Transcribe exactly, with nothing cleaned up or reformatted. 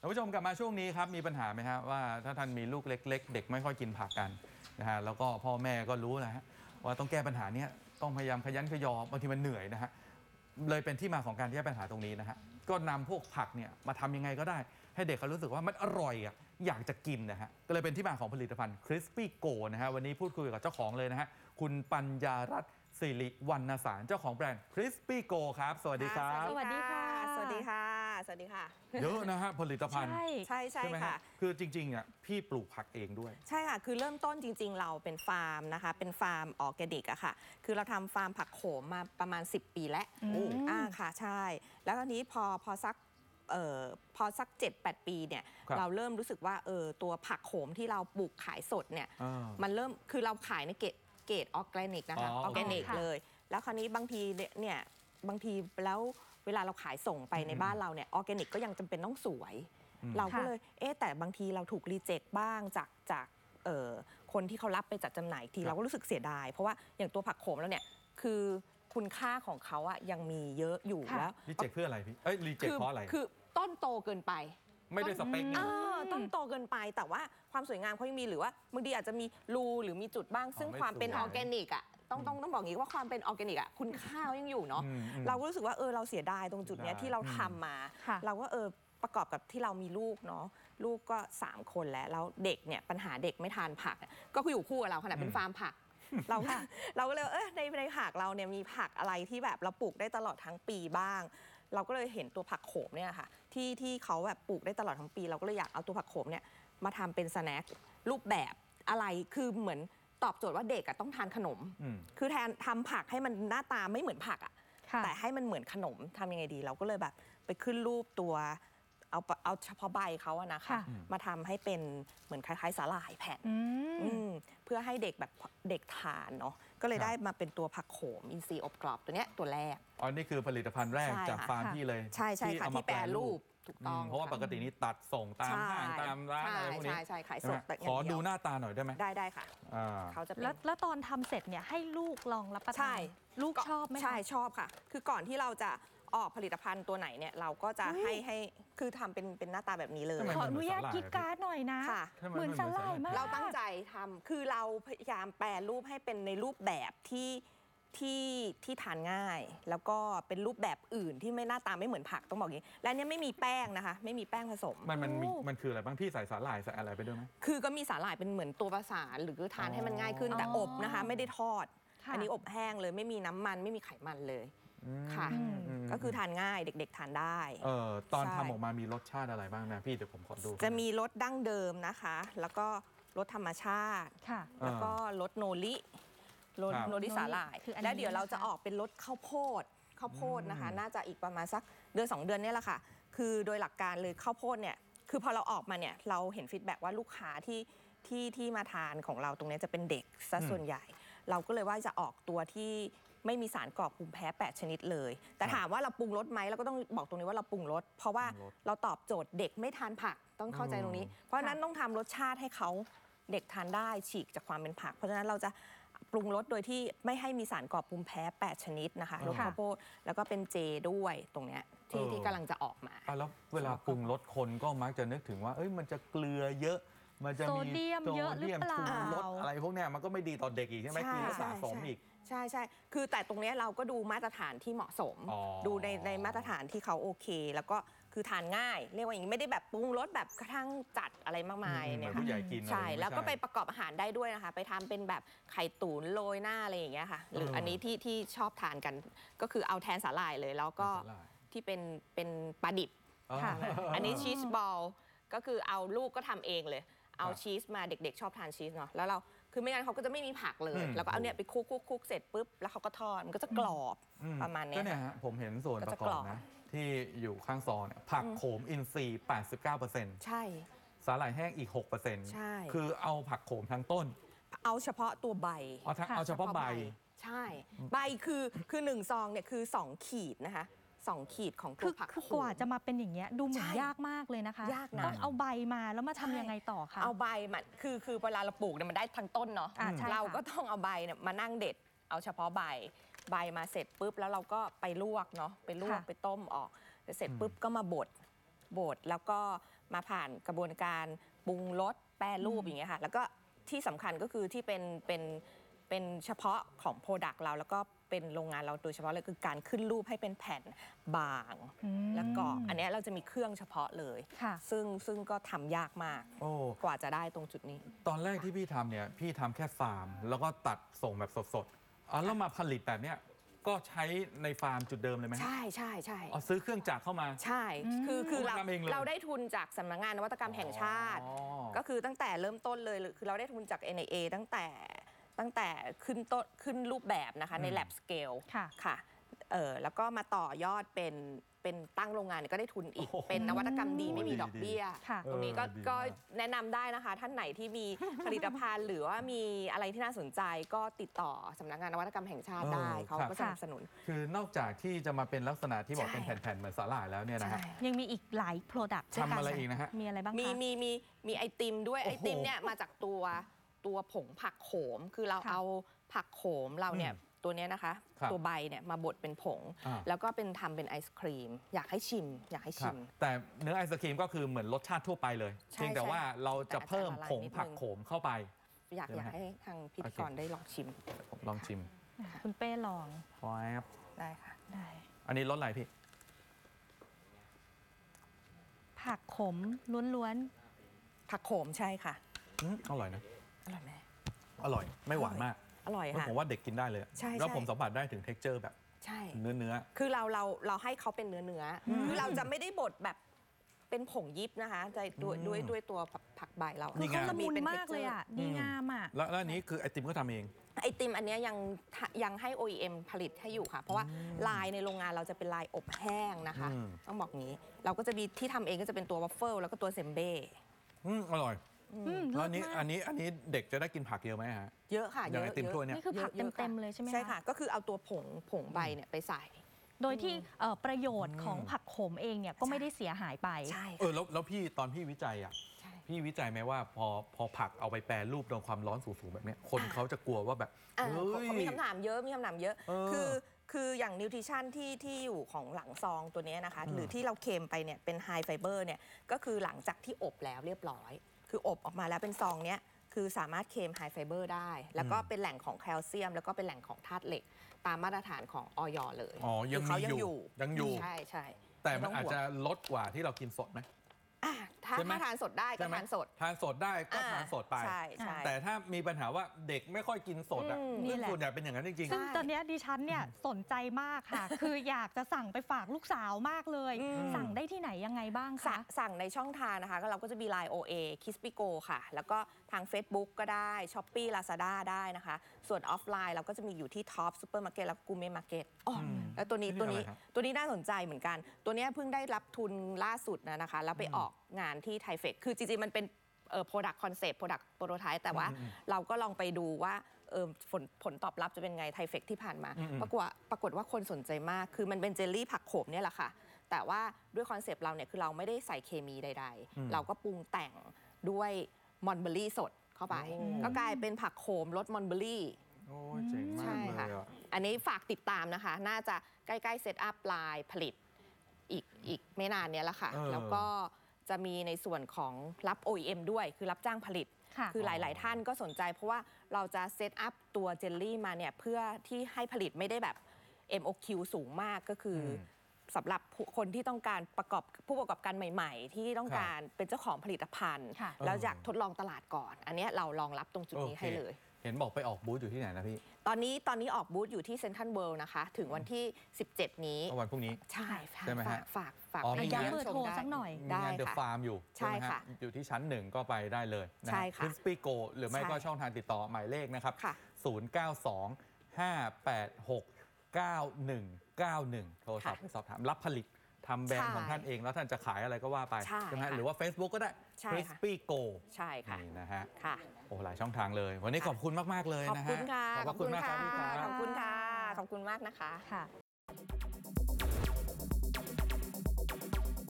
ท่านผู้ชมกลับมาช่วงนี้ครับมีปัญหาไหมครับว่าถ้าท่านมีลูกเล็กๆเด็กไม่ค่อยกินผักกันนะฮะแล้วก็พ่อแม่ก็รู้นะฮะว่าต้องแก้ปัญหานี้ต้องพยายามขยันขยอบางทีมันเหนื่อยนะฮะเลยเป็นที่มาของการแก้ปัญหาตรงนี้นะฮะก็นำพวกผักเนี่ยมาทำยังไงก็ได้ให้เด็กเขารู้สึกว่ามันอร่อยอ่ะอยากจะกินนะฮะก็เลยเป็นที่มาของผลิตภัณฑ์ Crispy Go นะฮะวันนี้พูดคุยกับเจ้าของเลยนะฮะคุณปัญญารัตน์สิริวรรณสารเจ้าของแบรนด์ Crispy Go ครับสวัสดีครับสวัสดีค่ะสวัสดีค่ะสวัสดีค่ะเยอะนะฮะผลิตภัณฑ์ใช่ใช่ใช่ค่ะคือจริงๆอ่ะพี่ปลูกผักเองด้วยใช่ค่ะคือเริ่มต้นจริงๆเราเป็นฟาร์มนะคะเป็นฟาร์มออร์แกนิกอะค่ะคือเราทำฟาร์มผักโขมมาประมาณสิบปีแล้วอ่าค่ะใช่แล้วทีนี้พอพอสักเอ่อพอสัก เจ็ดแปด ปีเนี่ยเราเริ่มรู้สึกว่าเออตัวผักโขมที่เราปลูกขายสดเนี่ยมันเริ่มคือเราขายในเกรดเกรดออร์แกนิกนะคะออร์แกนิกเลยแล้วคราวนี้บางทีเนี่ยบางทีแล้วเวลาเราขายส่งไปในบ้านเราเนี่ยออร์แกนิกก็ยังจำเป็นต้องสวยเราก็เลยเอ๊ะแต่บางทีเราถูกรีเจ็คบ้างจากจากคนที่เขารับไปจัดจำหน่ายทีเราก็รู้สึกเสียดายเพราะว่าอย่างตัวผักโขมแล้วเนี่ยคือคุณค่าของเขาอะยังมีเยอะอยู่แล้วรีเจ็คเพื่ออะไรพี่เอ้ยรีเจ็คเพราะอะไรคือต้นโตเกินไปไม่ได้สเปคนี่ต้นโตเกินไปแต่ว่าความสวยงามเขายังมีหรือว่าบางทีอาจจะมีรูหรือมีจุดบ้างซึ่งความเป็นออร์แกนิกอะต้องต้องต้องบอกอย่างนี้ว่าความเป็นออร์แกนิกอ่ะคุณค่ายังอยู่เนาะเราก็รู้สึกว่าเออเราเสียดายตรงจุดเนี้ยที่เราทำมาเราก็เออประกอบกับที่เรามีลูกเนาะลูกก็สามคนแล้วแล้วเด็กเนี่ยปัญหาเด็กไม่ทานผักก็คืออยู่คู่กับเราขนาดเป็นฟาร์มผักเราเราก็เลยเออในในผักเราเนี่ยมีผักอะไรที่แบบเราปลูกได้ตลอดทั้งปีบ้างเราก็เลยเห็นตัวผักโขมเนี่ยค่ะที่ที่เขาแบบปลูกได้ตลอดทั้งปีเราก็เลยอยากเอาตัวผักโขมเนี่ยมาทำเป็นสแน็ครูปแบบอะไรคือเหมือนตอบโจทย์ว่าเด็กต้องทานขนมคือแทนทำผักให้มันหน้าตาไม่เหมือนผักอ่ะแต่ให้มันเหมือนขนมทำยังไงดีเราก็เลยแบบไปขึ้นรูปตัวเอาเอาเฉพาะใบเขาอะนะคะมาทำให้เป็นเหมือนคล้ายๆสาหร่ายแผ่นเพื่อให้เด็กแบบเด็กทานเนาะก็เลยได้มาเป็นตัวผักโขมอินทรีย์อบกรอบตัวเนี้ยตัวแรกอ๋อนี่คือผลิตภัณฑ์แรกจากฟาร์มพี่เลยใช่ใช่ค่ะที่แปรรูปถูกต้องเพราะว่าปกตินี้ตัดส่งตามห้างตามร้านอะไรพวกนี้ใช่ใช่ขายสดขอดูหน้าตาหน่อยได้ไหมได้ได้ค่ะเขาจะแล้วแล้วตอนทำเสร็จเนี่ยให้ลูกลองรับประทานลูกชอบไหมใช่ชอบค่ะคือก่อนที่เราจะออกผลิตภัณฑ์ตัวไหนเนี่ยเราก็จะให้ให้คือทำเป็นเป็นหน้าตาแบบนี้เลยขออนุญาตกิ๊กการ์ดหน่อยนะเหมือนสไลด์มากเราตั้งใจทำคือเราพยายามแปรรูปให้เป็นในรูปแบบที่ที่ที่ทานง่ายแล้วก็เป็นรูปแบบอื่นที่ไม่หน้าตาไม่เหมือนผักต้องบอกอย่างนี้และเนี้ยไม่มีแป้งนะคะไม่มีแป้งผสมมันมันมันคืออะไรบ้างพี่ใส่สาหร่ายใส่อะไรไปด้วยไหมคือก็มีสาหร่ายเป็นเหมือนตัวประสานหรือทานให้มันง่ายขึ้นแต่อบนะคะไม่ได้ทอดอันนี้อบแห้งเลยไม่มีน้ำมันไม่มีไขมันเลยค่ะก็คือทานง่ายเด็กๆทานได้เออตอนทำออกมามีรสชาติอะไรบ้างนะพี่เดี๋ยวผมขอดูจะมีรสดั้งเดิมนะคะแล้วก็รสธรรมชาติแล้วก็รสโนริรสโนริสาหร่ายแล้วเดี๋ยวเราจะออกเป็นรสข้าวโพดข้าวโพดนะคะน่าจะอีกประมาณสักเดือนสองเดือนนี่แหละค่ะคือโดยหลักการเลยข้าวโพดเนี่ยคือพอเราออกมาเนี่ยเราเห็นฟีดแบ็กว่าลูกค้าที่ที่ที่มาทานของเราตรงนี้จะเป็นเด็กซะส่วนใหญ่เราก็เลยว่าจะออกตัวที่ไม่มีสารก่อภูมิแพ้แปดชนิดเลยแต่ถามว่าเราปรุงรสไหมเราก็ต้องบอกตรงนี้ว่าเราปรุงรสเพราะว่าเราตอบโจทย์เด็กไม่ทานผักต้องเข้าใจตรงนี้เพราะฉะนั้นต้องทำรสชาติให้เขาเด็กทานได้ฉีกจากความเป็นผักเพราะฉะนั้นเราจะปรุงรสโดยที่ไม่ให้มีสารก่อภูมิแพ้แปดชนิดนะคะรสข้าวโพดแล้วก็เป็นเจด้วยตรงเนี้ยที่ที่กำลังจะออกมาแล้วเวลาปรุงรสคนก็มักจะนึกถึงว่าเอ้ยมันจะเกลือเยอะมันจะมีโซเดียมเยอะหรือเปล่ารสอะไรพวกเนี้ยมันก็ไม่ดีต่อเด็กอีกใช่ไหมคือสะสมอีกใช่ใช่คือแต่ตรงนี้เราก็ดูมาตรฐานที่เหมาะสมดูในในมาตรฐานที่เขาโอเคแล้วก็คือทานง่ายเรียกว่าอย่างนี้ไม่ได้แบบปรุงรสแบบกระทั่งจัดอะไรมากมายเนี่ยค่ะใช่แล้วก็ไปประกอบอาหารได้ด้วยนะคะไปทำเป็นแบบไข่ตุ๋นโรยหน้าอะไรอย่างเงี้ยค่ะหรืออันนี้ที่ที่ชอบทานกันก็คือเอาแทนสาหร่ายเลยแล้วก็ที่เป็นเป็นปลาดิบค่ะอันนี้ชีสบอลก็คือเอาลูกก็ทำเองเลยเอาชีสมาเด็กๆชอบทานชีสเนาะแล้วเราคือไม่งั้นเขาก็จะไม่มีผักเลยแล้วก็เอาเนี่ยไปคุกคุกคุกเสร็จปุ๊บแล้วเขาก็ทอดมันก็จะกรอบประมาณนี้ก็เนี่ยฮะผมเห็นส่วนประกอบนะที่อยู่ข้างซองเนี่ยผักโขมอินทรีย์ แปดสิบเก้าเปอร์เซ็นต์ใช่สาหร่ายแห้งอีก หกเปอร์เซ็นต์ใช่คือเอาผักโขมทั้งต้นเอาเฉพาะตัวใบเอาเอาเฉพาะใบใช่ใบคือคือหนึ่งซองเนี่ยคือสองขีดนะคะสองขีดของตัวผักคือกว่าจะมาเป็นอย่างเงี้ยดูเหมือนยากมากเลยนะคะยากนะต้องเอาใบมาแล้วมาทำยังไงต่อคะเอาใบมันคือคือเวลาเราปลูกเนี่ยมันได้ทั้งต้นเนาะเราก็ต้องเอาใบเนี่ยมานั่งเด็ดเอาเฉพาะใบใบมาเสร็จปุ๊บแล้วเราก็ไปลวกเนาะไปลวกไปต้มออกเสร็จปุ๊บก็มาบดบดแล้วก็มาผ่านกระบวนการปรุงรสแปรรูปอย่างเงี้ยค่ะแล้วก็ที่สำคัญก็คือที่เป็นเป็นเป็นเฉพาะของโปรดักต์เราแล้วก็เป็นโรงงานเราโดยเฉพาะเลยคือการขึ้นรูปให้เป็นแผ่นบางอืมแล้วก็อันเนี้ยเราจะมีเครื่องเฉพาะเลยค่ะซึ่งซึ่งก็ทำยากมากโอ้กว่าจะได้ตรงจุดนี้ตอนแรกที่พี่ทำเนี่ยพี่ทำแค่ฟาร์ม แล้วก็ตัดส่งแบบสดๆอ๋อแล้วมาผลิตแบบเนี้ยก็ใช้ในฟาร์มจุดเดิมเลยไหมฮะใช่ใช่ใช่อ๋อซื้อเครื่องจักรเข้ามาใช่คือคือเราทำเองเลยเราได้ทุนจากสำนักงานนวัตกรรมแห่งชาติอ๋อก็คือตั้งแต่เริ่มต้นเลยคือเราได้ทุนจาก เอ็น ไอ เอ ตั้งแต่ตั้งแต่ขึ้นต้นขึ้นรูปแบบนะคะในอืม lab scale ค่ะค่ะเออแล้วก็มาต่อยอดเป็นเป็นตั้งโรงงานเนี่ยก็ได้ทุนอีกโอ้โหเป็นนวัตกรรมดีไม่มีดีดอกเบี้ยค่ะตรงนี้ก็เออดีก็มากแนะนำได้นะคะ ท่านไหนที่มีผลิตภัณฑ์ หรือว่ามีอะไรที่น่าสนใจก็ติดต่อสำนักงานนวัตกรรมแห่งชาติเออได้เขาครับก็สนับสนุนคือนอกจากที่จะมาเป็นลักษณะที่บอกใช่เป็นแผ่นๆเหมือนสาหร่ายแล้วเนี่ยนะฮะใช่ยังมีอีกหลาย Product ด้วยกัทำอะไรอีกนะฮะมีอะไรบ้างคะมีมีมีมีไอติมด้วยโอ้ไอโหติมเนี่ยมาจากตัวตัวผงผักโขม คือเราค่ะเอาผักโขมเราเนี่ยอืมตัวเนี้ยนะคะครับตัวใบเนี่ยมาบดเป็นผงอ่าแล้วก็เป็นทำเป็นไอศครีม อยากให้ชิม อยากให้ครัชิบมแต่เนื้อไอศครีมก็คือเหมือนรสชาติทั่วไปเลยใช่เพียงแต่ใช่ว่าเราจะเพิ่มแต่อาจจะละลายผงนิดนึงผักโขมเข้าไปอยากเดี๋ยวอยากนะให้ทางพิธีกรได้ลองชิมผมลองชิมคุณเป้ลองฟอยบได้ค่ะได้อันนี้รสอะไรพี่ผักขมล้วนผักโขมใช่ค่ะอืมอร่อยนะอร่อยไหมอร่อยไม่หวานมากอร่อยแล้วค่ะผมว่าเด็กกินได้เลยใช่แล้วใช่ผมสัมผัสได้ถึง texture แบบใช่เนื้อเนื้อคือเราเราเราให้เขาเป็นเนื้อเนื้ออคือเราจะไม่ได้บดแบบเป็นผงยิบนะคะจะด้วยอืมด้วยด้วยตัวผักใบเราๆ คือเขาละมุนเป็นมากเลยอ่ะ texture ดีงามอ่ะแล้วแล้วอันนี้คือไอติมก็ทำเองไอติมอันเนี้ยยังยังให้ โอ อี เอ็ม ผลิตให้อยู่ค่ะ เพราะว่าลายในโรงงานเราจะเป็นลายอบแห้งนะคะอืมต้องบอกงี้ เราก็จะมีที่ทำเองก็จะเป็นตัววัฟเฟิลแล้วก็ตัวเซมเบ้อืมอร่อยอืมแล้วอันนี้เลิศมากอันนี้อันนี้เด็กจะได้กินผักเยอะไหมฮะเยอะค่ะอเยย่างอะไอติมเยอะถ้วยเนี่ยนี่คือผักเยอะๆเต็มๆเลยใช่ไหมคะใช่ค่ะ ก็คือเอาตัวผงผงใบเนี่ยไปใส่โดยที่เอ่อประโยชน์ของอืมผักขมเองเนี่ยก็ไม่ได้เสียหายไปใช่เออแล้วแล้วพี่ตอนพี่วิจัยอ่ะใช่พี่วิจัยไหมว่าพอพอผักเอาไปแปรรูปโดนความร้อนสูงๆแบบเนี้ยคนเขาจะกลัวว่าแบบอ่าเฮ้ยเขามีคำถามเยอะมีคำถามเยอะเออคือคืออย่างนิวทริชั่นที่ที่อยู่ของหลังซองตัวเนี้ยนะคะอืมหรือที่เราเค็มไปเนี่ยเป็นไฮไฟเบอร์เนี่ยก็คือหลังจากที่อบแล้วเรียบร้อย คืออบออกมาแล้วเป็นซองเนี้ยคือสามารถเค็มไฮไฟเบอร์ได้ แล้วก็เป็นแหล่งของแคลเซียม แล้วก็เป็นแหล่งของธาตุเหล็ก ตามมาตรฐานของออยเลยอ๋อยังคือเขามียังอยู่อยู่ยังอยู่ใช่ใช่แต่มันไต้อาจงห่วงจะลดกว่าที่เรากินสดไหมอ่ะถ้าใช่ไหมถ้าทานสดได้ก็ใช่ไหมทานสดทานสดได้ก็อ่ทานสดไปใช่ใช่แต่ถ้ามีปัญหาว่าเด็กไม่ค่อยกินสดอ่ะอืมนี่แหละส่วนใหญ่เป็นอย่างนั้นจริงซึ่งตอนเนี้ยดิฉันเนี่ยสนใจมากค่ะ คืออยากจะสั่งไปฝากลูกสาวมากเลยอืมสั่งได้ที่ไหนยังไงบ้างสะคะสั่งในช่องทางนะคะก็เราก็จะมี ไลน์ โอ เอ Kispigo ค่ะ แล้วก็ทาง Facebook ก็ได้ Shopee Lazada ได้นะคะ ส่วนออฟไลน์เราก็จะมีอยู่ที่ Top Supermarket และ Gourmet Market อ๋ออมแล้วตัวนี้นี่ตัวนี้อะไรครับตัวนี้น่าสนใจเหมือนกัน ตัวเนี้ยเพิ่งได้รับทุนล่าสุดนะนะคะ แล้วไปออกงานที่ไทเฟกคือจริงๆ มันเป็นเอ่อ product concept product prototype แต่ว่าอืมอืมเราก็ลองไปดูว่าเออผลผลตอบรับจะเป็นไงไทเฟกที่ผ่านมาอืมอืมปรากฏว่าปรากฏว่าคนสนใจมาก คือมันเป็นเจลลี่ผักโขมเนี่ยแหละค่ะ แต่ว่าด้วยคอนเซปต์เราเนี่ยคือเราไม่ได้ใส่เคมีใดอืมๆ เราก็ปรุงแต่งด้วยมอนเบอรี่สดเข้าไปโอ้ก็กลายเป็นผักโขมรสมอนเบอรี่โอ้ยเจ๋งมาใช่กเลยค่ะอ่ะอันนี้ฝากติดตามนะคะ น่าจะใกล้ๆเซตอัพลายผลิตอีกอีกไม่นานเนี้ยแหละค่ะเออแล้วก็จะมีในส่วนของรับ โอ อี เอ็ม ด้วยคือรับจ้างผลิตค่ะคือหลาย ๆ ท่านก็สนใจเพราะว่าเราจะเซตอัพตัวเจลลี่มาเนี่ยเพื่อที่ให้ผลิตไม่ได้แบบ เอ็ม โอ คิว สูงมากก็คืออมสำหรับผู้คนที่ต้องการประกอบผู้ประกอบการใหม่ ๆ ที่ต้องครับการเป็นเจ้าของผลิตภัณฑ์ค่ะแล้วอยากทดลองตลาดก่อน อันเนี้ยเรารองรับตรงจุดนี้โอเคให้เลยเห็นบอกไปออกบูธอยู่ที่ไหนนะพี่ตอนนี้ตอนนี้ออกบูธอยู่ที่เซ็นทรัลเวิลด์นะคะ ถึงวันที่ สิบเจ็ด นี้เอาวันพรุ่งนี้ใช่ใช่ไหมฮะฝากฝากฝากอ๋อไปมีย้ำงานเบอร์โทรสักหน่อยมีได้งานเดอะค่ะฟาร์มอยู่ใช่ไหมฮค่ะอยู่ที่ชั้นหนึ่งก็ไปได้เลยนะใช่ค่ะคริสปี้โกหรือไม่ก็ใช่ช่องทางติดต่อหมายเลขนะครับค่ะศูนย์ เก้า สอง ห้า แปด หก เก้า หนึ่ง เก้า หนึ่ง โทรศัพท์ไปสอบถามรับผลิตทำแบรนด์ของท่านเองแล้วท่านจะขายอะไรก็ว่าไปใช่ไหมฮะค่ะหรือว่า Facebook ก็ได้ใช่คริสค่ะปี้โกใช่ค่ะนี่นะฮะค่ะโอ้หลายช่องทางเลย วันนี้ขอบคุณมาก ๆ เลยขอบนะคุฮะณค่ะขอบพระคุณมากครับพี่คขรัอบบ คุณค่ะ ขอบคุณมากนะคะค่ะ